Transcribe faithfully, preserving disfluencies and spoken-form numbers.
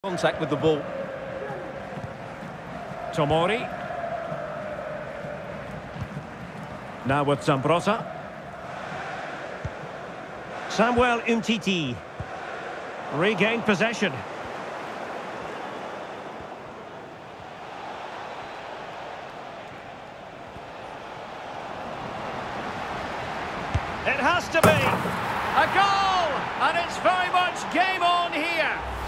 Contact with the ball. Tomori. Now with Zambrotta. Samuel Umtiti. Regained possession. It has to be a goal, and it's very much game on here.